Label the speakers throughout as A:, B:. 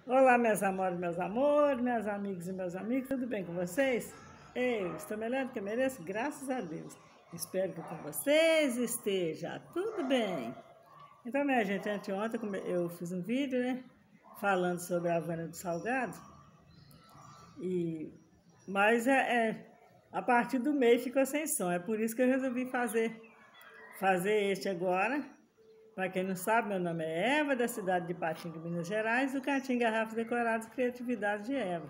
A: Olá, meus amores, meus amigos e meus amigos, tudo bem com vocês? Eu estou melhor do que eu mereço, graças a Deus. Espero que com vocês esteja tudo bem. Então, minha gente, anteontem eu fiz um vídeo, né, falando sobre a Havana do Salgado, e, mas a partir do meio ficou sem som, é por isso que eu resolvi fazer este agora. Para quem não sabe, meu nome é Eva, da cidade de Patinga, Minas Gerais, do Cantinho Garrafas Decoradas Criatividade de Eva.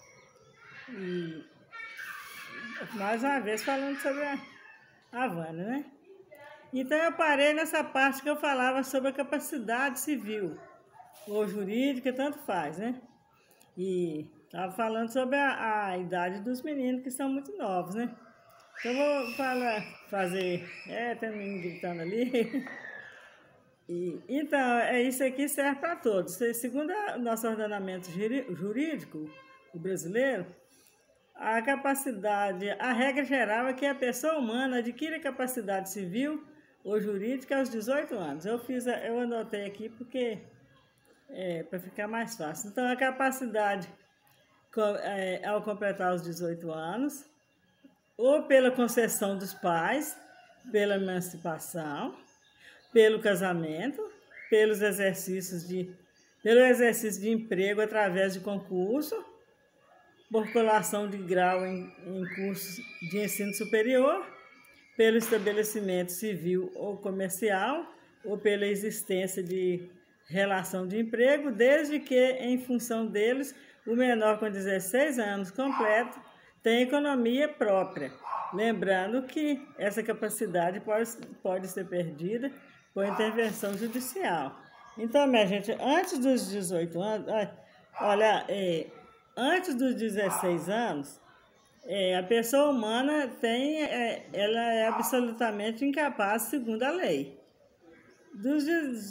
A: E mais uma vez falando sobre a Havana, né? Então eu parei nessa parte que eu falava sobre a capacidade civil, ou jurídica, tanto faz, né? E estava falando sobre a idade dos meninos, que são muito novos, né? Então eu vou fazer... tem um menino gritando ali... Então, isso aqui serve para todos. Segundo o nosso ordenamento jurídico, o brasileiro, a capacidade, a regra geral é que a pessoa humana adquire a capacidade civil ou jurídica aos 18 anos. Eu anotei aqui porque para ficar mais fácil. Então, a capacidade ao completar os 18 anos, ou pela concessão dos pais, pela emancipação, pelo casamento, pelo exercício de emprego através de concurso, por colação de grau em cursos de ensino superior, pelo estabelecimento civil ou comercial, ou pela existência de relação de emprego, desde que, em função deles, o menor com 16 anos completo tem economia própria. Lembrando que essa capacidade pode ser perdida por intervenção judicial. Então, minha gente, antes dos 18 anos, olha, antes dos 16 anos, a pessoa humana ela é absolutamente incapaz, segundo a lei. Dos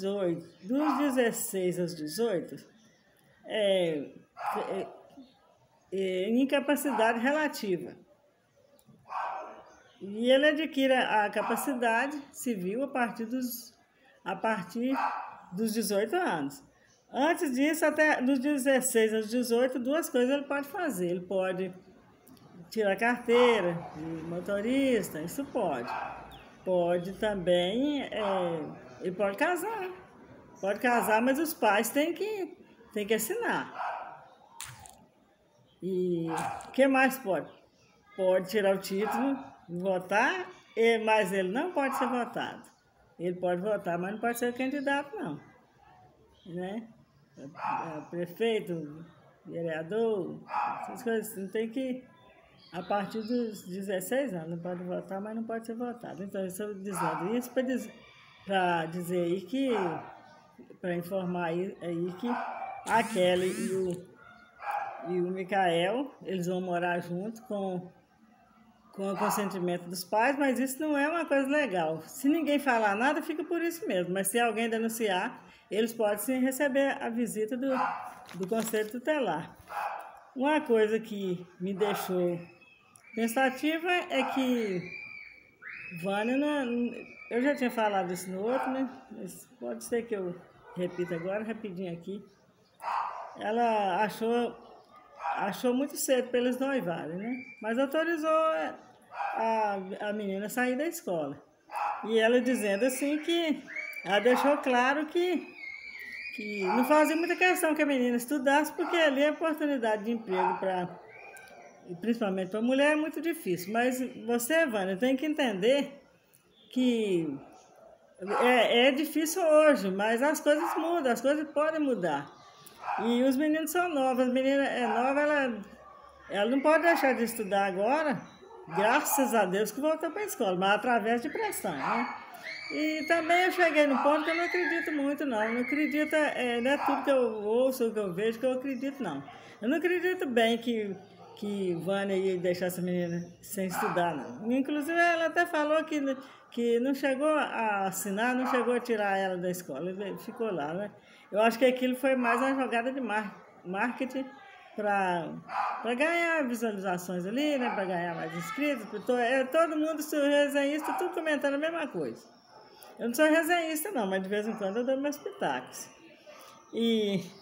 A: 16 aos 18, incapacidade relativa. E ele adquire a capacidade civil a partir dos 18 anos. Antes disso, até dos 16 aos 18, duas coisas ele pode fazer. Ele pode tirar carteira de motorista, isso pode. Pode também, ele pode casar. Pode casar, mas os pais têm que assinar. E o que mais pode? Pode tirar o título, votar, mas ele não pode ser votado. Ele pode votar, mas não pode ser candidato, não. Né? Prefeito, vereador, essas coisas, não tem que... A partir dos 16 anos, não pode votar, mas não pode ser votado. Então, eu estou dizendo isso para dizer aí que... Para informar aí que a Kelly e o Micael, eles vão morar junto com o consentimento dos pais, mas isso não é uma coisa legal. Se ninguém falar nada, fica por isso mesmo. Mas se alguém denunciar, eles podem sim receber a visita do Conselho Tutelar. Uma coisa que me deixou pensativa é que Vânia, eu já tinha falado isso no outro, né? Mas pode ser que eu repita agora, rapidinho aqui. Ela achou muito cedo para eles noivarem, né? Mas autorizou a menina sair da escola. E ela dizendo assim que ela deixou claro que não fazia muita questão que a menina estudasse, porque ali a oportunidade de emprego principalmente para a mulher é muito difícil. Mas você, Vânia, tem que entender que é difícil hoje, mas as coisas mudam, as coisas podem mudar. E os meninos são novos, a menina é nova, ela não pode deixar de estudar agora, graças a Deus que voltou para a escola, mas através de pressão, né? E também eu cheguei no ponto que eu não acredito muito, não. Eu não acredito, não é tudo que eu ouço, que eu vejo, que eu acredito, não. Eu não acredito bem que Vânia ia deixar essa menina sem estudar, não. Inclusive, ela até falou que não chegou a assinar, não chegou a tirar ela da escola, ficou lá, né? Eu acho que aquilo foi mais uma jogada de marketing para ganhar visualizações ali, né? Para ganhar mais inscritos. Todo mundo, resenhista, tudo comentando a mesma coisa. Eu não sou resenhista, não, mas de vez em quando eu dou meus pitacos. E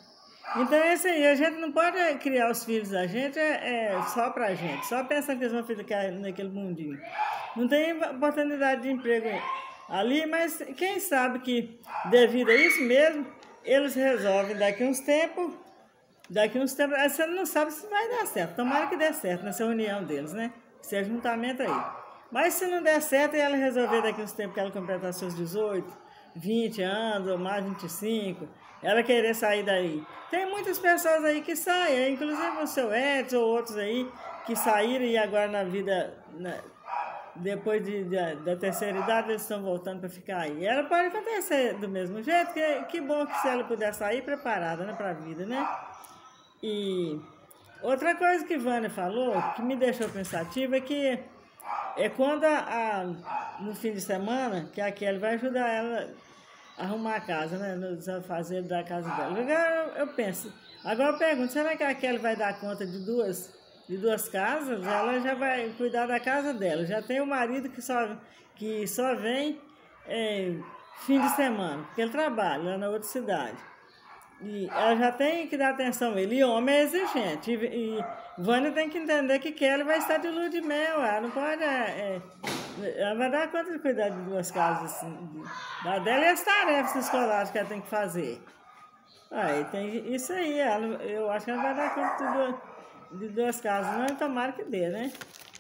A: Então é isso aí, a gente não pode criar os filhos da gente só pra gente, só pensando que eles vão ficar naquele mundinho. Não tem oportunidade de emprego ali, mas quem sabe que devido a isso mesmo, eles resolvem daqui uns tempos, você não sabe se vai dar certo, tomara que dê certo nessa união deles, né? Esse juntamento aí. Mas se não der certo e ela resolver daqui uns tempos que ela completar seus 18, 20 anos ou mais 25, ela querer sair daí. Tem muitas pessoas aí que saem, inclusive o seu Edson ou outros aí que saíram e agora na vida, depois da terceira idade, eles estão voltando para ficar aí. Ela pode acontecer do mesmo jeito, que bom que se ela puder sair preparada, né, para a vida, né? E outra coisa que Vânia falou, que me deixou pensativa, é que quando no fim de semana, que a Kelly vai ajudar ela a arrumar a casa, né? Nos afazeres da casa dela. Agora eu penso, agora eu pergunto, será que a Kelly vai dar conta de duas casas? Ela já vai cuidar da casa dela. Já tem o marido que só vem fim de semana, porque ele trabalha lá na outra cidade. E ela já tem que dar atenção a ele. E homem é exigente. E Vânia tem que entender que Kelly vai estar de lua de mel. Ela não pode... ela vai dar conta de cuidar de duas casas. Assim, da dela e as tarefas escolares que ela tem que fazer. Aí tem isso aí. Eu acho que ela vai dar conta de duas casas. Não, tomara que dê, né?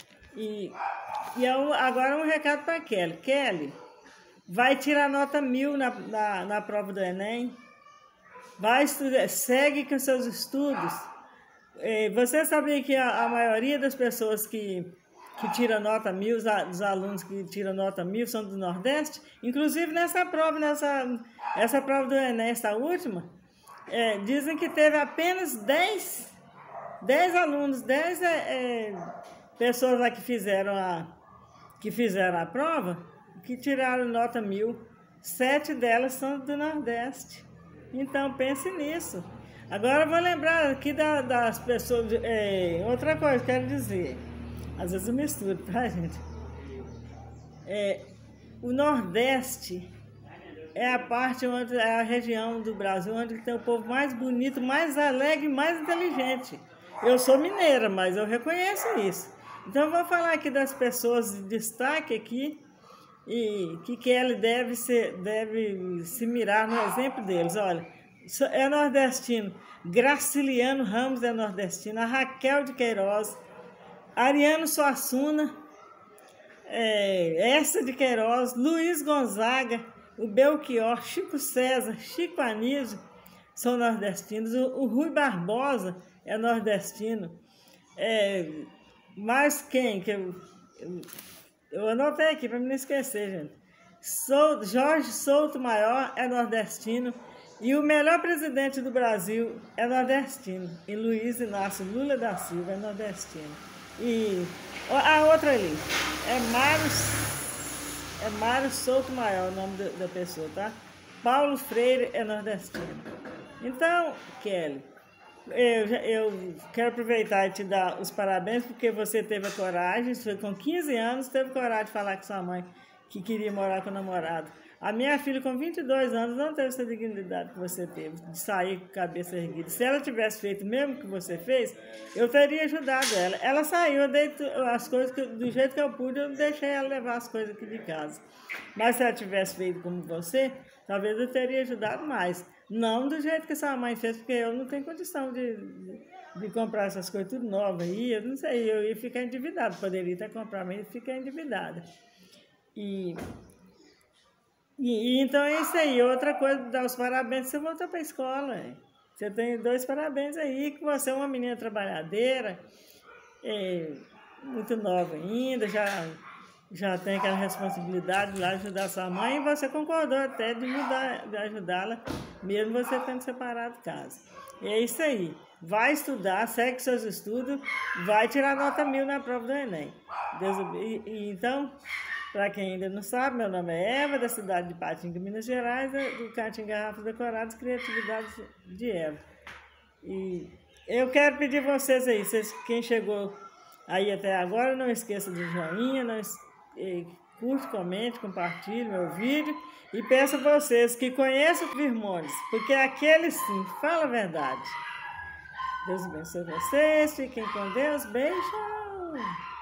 A: Agora um recado para Kelly. Kelly, vai tirar nota 1000 na prova do Enem. Vai estudar, segue com seus estudos. Você sabia que a maioria das pessoas que tiram nota 1000, os alunos que tiram nota 1000 são do Nordeste? Inclusive nessa prova, essa prova do Enem, essa última, dizem que teve apenas 10 alunos, 10 pessoas lá que fizeram a prova, que tiraram nota 1000. 7 delas são do Nordeste. Então, pense nisso. Agora, eu vou lembrar aqui das pessoas... outra coisa, quero dizer. Às vezes eu misturo, tá, gente? O Nordeste é a região do Brasil onde tem o povo mais bonito, mais alegre, mais inteligente. Eu sou mineira, mas eu reconheço isso. Então, eu vou falar aqui das pessoas de destaque aqui, e que ele deve se mirar no exemplo deles. Olha, é nordestino, Graciliano Ramos é nordestino, a Raquel de Queiroz, Ariano Suassuna, Essa de Queiroz, Luiz Gonzaga, o Belchior, Chico César, Chico Anísio são nordestinos, o Rui Barbosa é nordestino. Mas quem que eu anotei aqui para não esquecer, gente. Jorge Souto Maior é nordestino e o melhor presidente do Brasil é nordestino. E Luiz Inácio Lula da Silva é nordestino. E a outra ali é Mário Souto Maior, o nome da pessoa, tá? Paulo Freire é nordestino. Então, Kelly, eu quero aproveitar e te dar os parabéns porque você teve a coragem, com 15 anos, teve coragem de falar com sua mãe que queria morar com o namorado. A minha filha, com 22 anos, não teve essa dignidade que você teve, de sair com a cabeça erguida. Se ela tivesse feito o mesmo que você fez, eu teria ajudado ela. Ela saiu, eu dei as coisas do jeito que eu pude, eu deixei ela levar as coisas aqui de casa. Mas se ela tivesse feito como você, talvez eu teria ajudado mais. Não do jeito que sua mãe fez, porque eu não tenho condição de comprar essas coisas tudo novas aí. Eu não sei, eu ia ficar endividada. Poderia até comprar, mas ia ficar endividada. Então é isso aí. Outra coisa, dar os parabéns, você voltou para a escola. Hein? Você tem 2 parabéns aí, que você é uma menina trabalhadeira, muito nova ainda, já tem aquela responsabilidade de lá ajudar sua mãe, e você concordou até de ajudá-la, mesmo você tendo separado de casa. E é isso aí. Vai estudar, segue seus estudos, vai tirar nota 1000 na prova do Enem. Então, para quem ainda não sabe, meu nome é Eva, da cidade de Patinga, Minas Gerais, do Cantinho Garrafas Decoradas, Criatividade de Eva. E eu quero pedir a vocês aí, quem chegou aí até agora, não esqueça do joinha, curte, comente, compartilhe meu vídeo. E peço a vocês que conheçam o Firmones, porque aquele sim fala a verdade. Deus abençoe vocês, fiquem com Deus, beijo!